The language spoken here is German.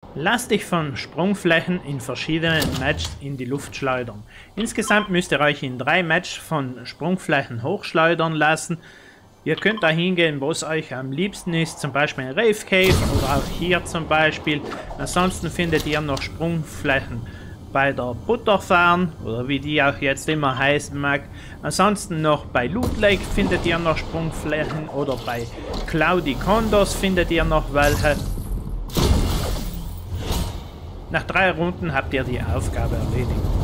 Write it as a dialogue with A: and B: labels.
A: Lasst dich von Sprungflächen in verschiedenen Matches in die Luft schleudern. Insgesamt müsst ihr euch in 3 Matches von Sprungflächen hochschleudern lassen. Ihr könnt da hingehen, wo es euch am liebsten ist, zum Beispiel in Rave Cave oder auch hier zum Beispiel. Ansonsten findet ihr noch Sprungflächen bei der Butterfarm oder wie die auch jetzt immer heißen mag. Ansonsten noch bei Loot Lake findet ihr noch Sprungflächen oder bei Cloudy Condos findet ihr noch welche. Nach 3 Runden habt ihr die Aufgabe erledigt.